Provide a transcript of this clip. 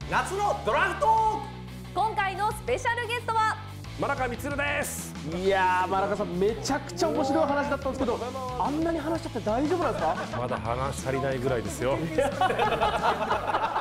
夏のドラフト。 今回のスペシャルゲストは真中満です。 いやー、真中さん、めちゃくちゃ面白い話だったんですけど、あんなに話しちゃって大丈夫なんですか？ まだ話足りないぐらいですよ。